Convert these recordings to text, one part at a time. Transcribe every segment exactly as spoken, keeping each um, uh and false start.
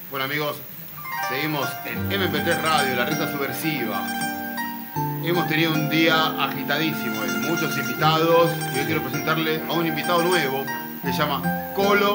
Bueno amigos, seguimos en M P tres Radio, la reta subversiva. Hemos tenido un día agitadísimo, hay muchos invitados y hoy quiero presentarle a un invitado nuevo que se llama Colo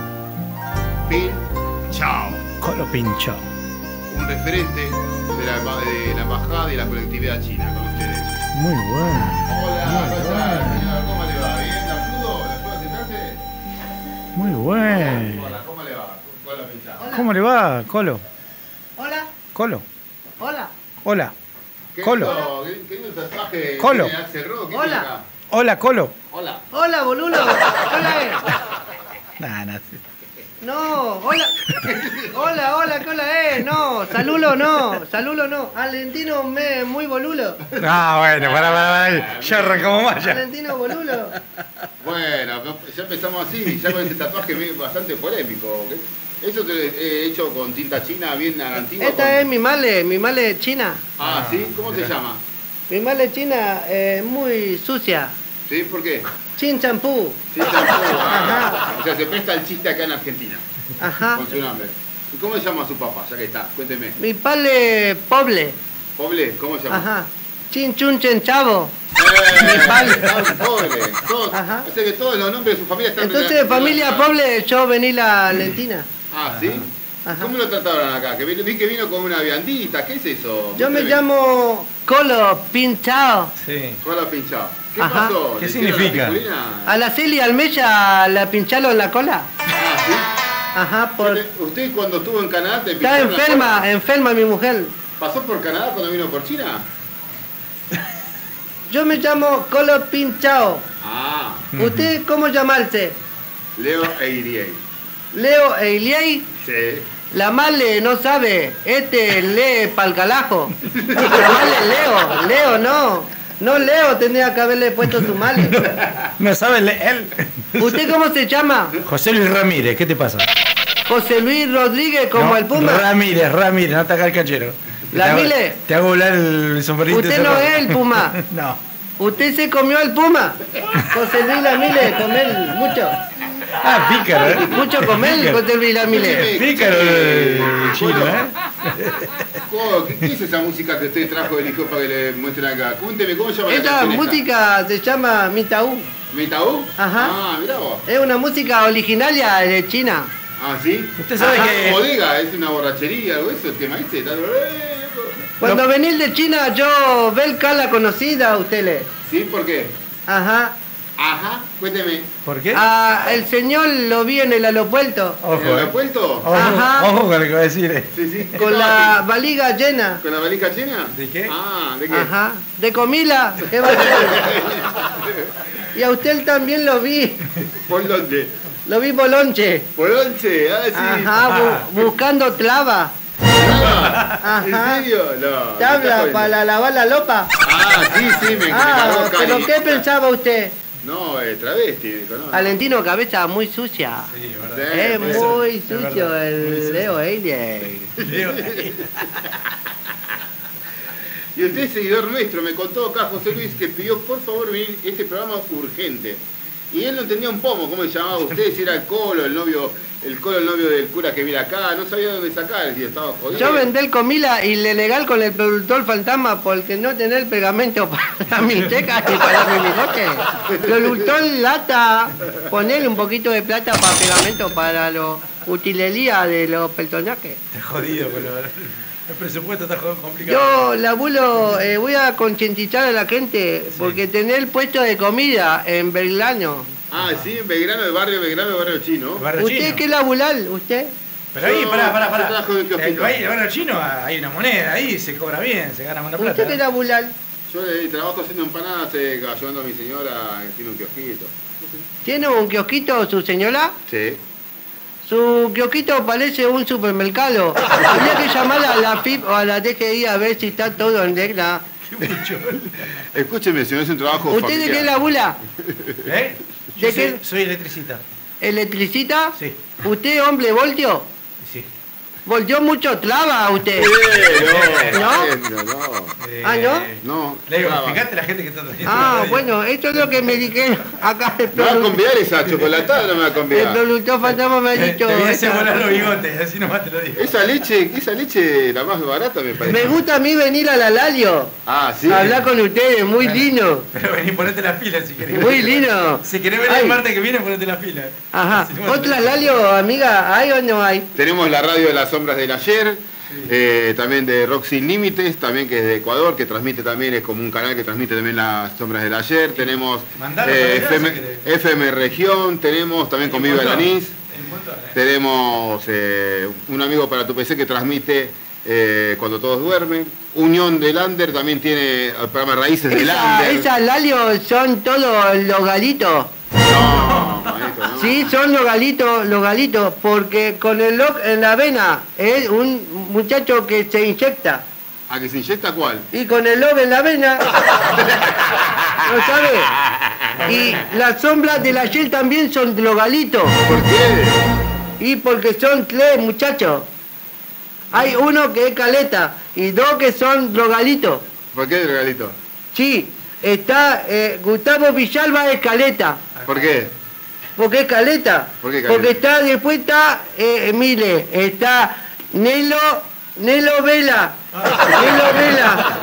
Pinchao. Colo Pinchao. Un referente de la, de la embajada y la colectividad china con ustedes. Muy bueno. Hola, muy ¿cómo bueno. ¿Cómo le va? ¿Bien? ¿La ayudo? ¿La ayudo a sentarse? Muy bueno. Hola, ¿cómo le va? Colo Pinchao. ¿Cómo le va, Colo? Hola. Colo. Hola. Hola. ¿Qué Colo. lindo, qué, qué lindo tatuaje Colo. tiene Axel Rose? ¿Qué Hola. tiene acá? Hola, Colo. Hola. Hola, boludo. Hola, eh. Nah, nah. No, hola. Hola, hola, ¿qué hola, eh? No, salulo no, salulo no. Valentino me muy bolulo. Ah, bueno, pará, pará, pará. Ya arrancamos más ya. Valentino bolulo. Bueno, ya empezamos así, ya con ese tatuaje bastante polémico. ¿Eso te he hecho con tinta china bien antigua? Esta con... es mi male, mi male china. Ah, ¿sí? ¿Cómo se llama? Mi male china es muy sucia. ¿Sí? ¿Por qué? Sin champú. Sí, tampoco. Ajá. Ah, o sea, se presta el chiste acá en Argentina. Ajá. Con su nombre. ¿Y cómo se llama su papá? Ya que está, cuénteme. Mi pale pobre. ¿Poble? ¿Cómo se llama? Ajá. Chin chun chen chavo. Eh, Mi padre. están pobres. Todos, Ajá. o sea que todos los nombres de su familia están... Entonces, de familia pobre, yo vení la Valentina. Ah, ¿sí? Ajá. ¿Cómo lo trataron acá? Que vi, vi que vino con una viandita. ¿Qué es eso? Yo me Cuénteme. llamo Colo Pinchao. Sí. Cola pinchado. ¿Qué Ajá. pasó? ¿Qué ¿Le hicieron significa? la pistolina? A la Celia Almeya la pincharon en la cola. Ah, ¿sí? Ajá, por... Usted, usted cuando estuvo en Canadá te Está pincharon la enferma, cola? enferma mi mujer. ¿Pasó por Canadá cuando vino por China? Yo me llamo Colo Pinchao. Ah, ¿Usted cómo llamarse? Leo Eiriei. Leo Eiliei. Sí. La male no sabe. Este lee pa'l calajo. La male Leo. Leo no. No Leo, tendría que haberle puesto su male. No sabe él. ¿Usted cómo se llama? José Luis Ramírez, ¿qué te pasa? José Luis Rodríguez, como No, el Puma. Ramírez, Ramírez, no ataca el cachero. ¿La Te hago- Mile? Te hago volar el sombrerito. Usted ese no rojo. es el Puma. No. Usted se comió el Puma. José Luis Lamile, comer mucho. Ah, pícaro, ¿eh? Mucho comer, Pícaro. José Luis Lamile. Pícaro el chino, ¿eh? Oh, ¿Qué, ¿Qué es esa música que usted trajo del hijo para que le muestren acá? Cuénteme, ¿cómo se llama la Esta canción esta? música se llama Mitaú. ¿Mitaú? Ajá. Ah, mirá vos. Es una música originaria de China. Ah, ¿sí? Usted sabe Ajá, que- bodega, es una borrachería, algo de eso, el tema este. Tal- eh, loco. Cuando venís de China, yo Belka la conocida a ustedes. ¿Sí? ¿Por qué? Ajá. Ajá, cuénteme. ¿Por qué? Ah, el señor lo vi en el aeropuerto. Ojo, ¿En el ¿eh? aeropuerto? Ojo, Ajá. ojo con lo que va a decir, ¿eh? Sí, sí. ¿Qué Con estaba la aquí? valija llena. ¿Con la valija llena? ¿De qué? Ah, ¿de qué? Ajá. De comida. ¿Qué va a hacer? Y a usted también lo vi. ¿Por dónde? Lo vi bolonche. ¿Por once? Ah, sí. Ajá, bu- buscando clava. Ah, ¿En Ajá. serio? No. me está Tabla jodiendo. para lavar la lopa. Ah, sí, sí, me, me Ah, cargó pero Cali. ¿qué pensaba usted? No, eh, travesti, dijo, no. Valentino, cabeza muy sucia. Sí, Sí, verdad. Es sí. muy es sucio verdad, muy el sucio. Leo Eiliei. Y usted es seguidor nuestro, me contó acá José Luis que pidió por favor venir este programa urgente. Y él no entendía un pomo cómo se llamaba usted, si era el Colo, el novio, el Colo, el novio del cura que viene acá, no sabía dónde sacar, si estaba jodido. Yo vendé el comila ilegal con el productor fantasma porque no tener pegamento para la milteca y para mi bigote. Productor lata, ponerle un poquito de plata para pegamento para la utilería de los personajes. Está jodido, pero el presupuesto está jodido, complicado. Yo, labulo, eh, voy a concientizar a la gente porque tener puesto de comida en Belgrano. Ah, sí, en Belgrano, el barrio Belgrano, el barrio chino. El barrio ¿Usted chino. qué labular? ¿Usted? Pero ahí, Yo- pará, pará, yo pará. trabajo en el kiosquito. El, ahí, el barrio chino hay una moneda, ahí se cobra bien, se gana buena plata. ¿Usted qué ¿eh? labular? Yo eh, trabajo haciendo empanadas, eh, ayudando a mi señora, que tiene un kiosquito. ¿Tiene un kiosquito su señora? Sí. Su kiosquito parece un supermercado. Habría que llamar a la F I P o a la D G I a ver si está todo en regla. Escúcheme, señor, es un trabajo ¿Usted de familiar. qué labula? ¿Eh? Yo ¿De soy, qué? soy electricista. ¿Electricista? Sí. ¿Usted hombre voltio? Sí. volvió mucho traba a usted. Eh, no, ¿No? no, no. Eh, Ah, ¿no? No, Le digo, traba. fíjate la gente que está trayendo. Ah, bueno, esto es lo que me dijeron acá el ¿Me va a productor. convidar esa chocolatada o no me va a El convidar? productor fantasma me ha dicho. Te voy a hacer esta- volar los bigotes, así nomás te lo digo. Esa leche, esa leche la más barata me parece. Me gusta a mí venir a la Lalio. Ah, sí. Hablar con ustedes, muy lindo. Pero vení, ponete la fila si querés. Muy lindo. Si querés ver Ay. el martes que viene, ponete la fila. Ajá. Si no, ¿Otra Lalio, amiga? ¿Hay o no hay? Tenemos la radio de las sombras del ayer, eh, también de Rock Sin Límites, también que es de Ecuador, que transmite también, es como un canal que transmite también las sombras del ayer. Tenemos Mandalo eh, para allá, F M, si querés. F M Región, tenemos también con Viva el montón. Anís, Hay un montón, ¿eh? tenemos eh, un amigo para tu P C que transmite eh, cuando todos duermen. Unión del Lander también tiene el programa Raíces del Esa, Lander. esas Lalio son todos los galitos. No, maestro, no. Sí, son los galitos, los galitos, porque con el lock en la vena es un muchacho que se inyecta. ¿A que se inyecta cuál? Y con el lock en la vena, ¿no sabe? Y las sombras de la Shell también son los galitos. ¿Por qué? Y porque son tres muchachos. Hay uno que es caleta y dos que son drogalitos. ¿Por qué, regalito? Sí, está eh, Gustavo Villalba es caleta. ¿Por qué? ¿Por qué caleta? ¿Por qué caleta? Porque está, después está, eh, mire, está Nelo, Nelo Vela. Nelo Vela.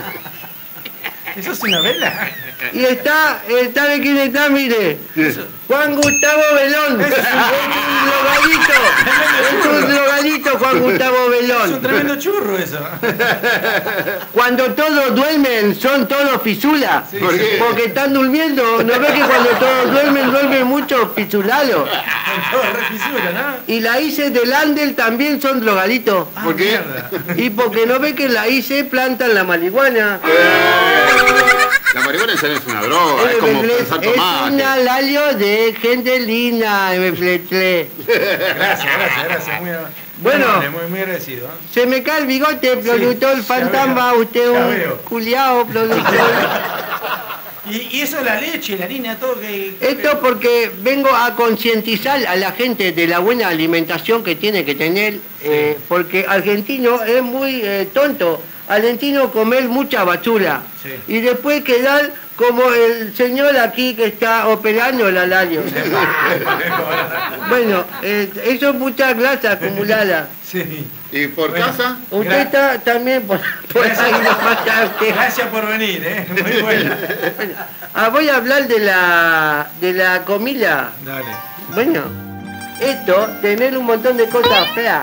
¿Eso es una vela? Y está, eh, ¿sabe quién está? Mire. Juan Gustavo Belón. Es un drogadito. Es un drogadito Juan Gustavo Es un Belón. tremendo churro eso. Cuando todos duermen son todos fisulas. Sí, ¿Por qué? Porque están durmiendo. ¿No ves que cuando todos duermen, duermen mucho fisulados? Con todo re fisura, ¿no? Y la I C de Landel también son drogaditos. Ah, ¿Por qué? mierda. Y porque no ve que en la I C plantan la marihuana. La marihuana ya no es una droga, es Eh, como es pensar es tomate. un alalio de gente linda, me fleché. Gracias, gracias, gracias. Muy, Bueno. muy amable, muy, muy agradecido. ¿eh? Se me cae el bigote, productor ya fantasma, veo, usted ya un veo. culiao, productor. Y, y eso, la leche, la harina, todo que... Esto porque vengo a concientizar a la gente de la buena alimentación que tiene que tener, eh, porque argentino es muy eh, tonto. Argentino comer mucha basura Sí. y después quedar como el señor aquí que está operando el alario. Bueno, eh, eso es mucha grasa acumulada. Sí. ¿Y por Bueno. casa? Usted Gra- está también por, por ahí lo mata usted. Gracias por venir, ¿eh? Muy buena. Ah, voy a hablar de la de la comida. Dale. Bueno, esto, tener un montón de cosas feas.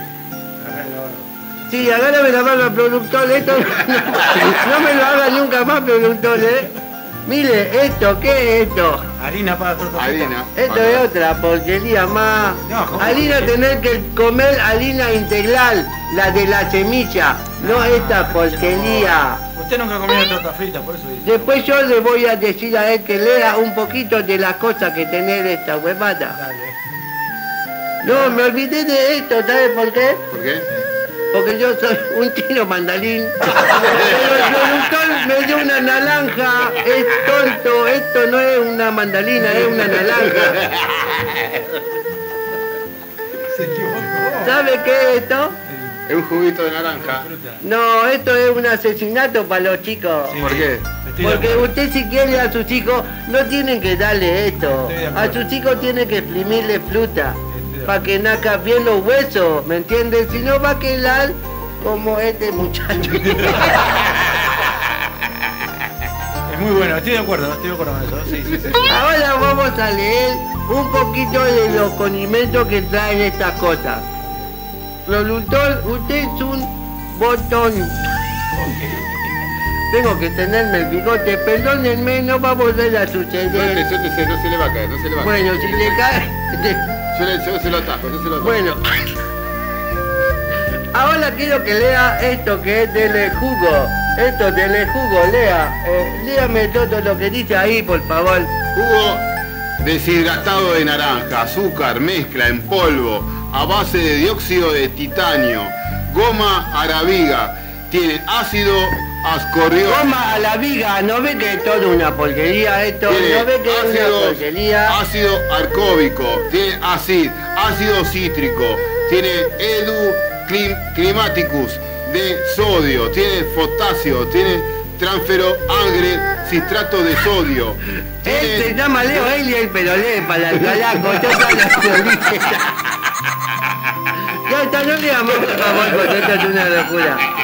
Sí, agárrame la mano al productor, esto no, no me lo haga nunca más, productor, ¿eh? Mire, esto, ¿qué es esto? Harina para torta. Harina. Esto Para- es otra porquería más. No, ¿cómo? Harina tener que comer harina integral, la de la semilla, no esta porquería. Usted nunca ha comido torta frita, por eso dice. Después yo le voy a decir a él que lea un poquito de las cosas que tener esta huevada. Dale. No, me olvidé de esto, ¿sabe por qué? ¿Por qué? Porque yo soy un tiro mandalín. Pero el productor me dio una naranja. Es tonto, esto no es una mandalina, es una naranja. Se equivocó. ¿Sabe qué es esto? Es un juguito de naranja. Fruta. No, esto es un asesinato para los chicos. Sí, ¿Por qué? estoy de Porque acuerdo. usted si quiere a sus hijos, no tienen que darle esto. Estoy de A acuerdo. sus hijos tiene que exprimirle fruta. Estoy de Para que nazca bien los huesos, ¿me entiendes? Si no va a quedar como este muchacho. Es muy bueno, estoy de acuerdo, estoy de acuerdo con eso. Sí, sí, sí. Ahora vamos a leer un poquito de los condimentos que traen estas cosas. Productor, usted es un botón. Tengo que tenerme el bigote, perdónenme, no va a volver a Suelte, suceder. suelte, no se le va a caer, no se le va a caer. Bueno, si le cae... Yo, le, yo se lo atajo, yo se lo atajo. Bueno. Ahora quiero que lea esto que es del jugo. Esto del jugo, lea. Eh, léame todo lo que dice ahí, por favor. Jugo deshidratado de naranja, azúcar, mezcla en polvo, a base de dióxido de titanio, goma arábiga, tiene ácido ascorbión, Toma a la viga, ¿no ve que es todo una porquería esto? tiene ¿No ve que es una porquería? ácido, ácido arcóbico, tiene ácido, ácido cítrico, tiene Edu Clim- Climaticus de sodio, tiene potasio, tiene transfero agre cistrato de sodio. Él se Tiene... llama Leo Eliel, pero lee para el calaco, toda la teoría. Ya está, no le damos por favor, porque esto es una locura.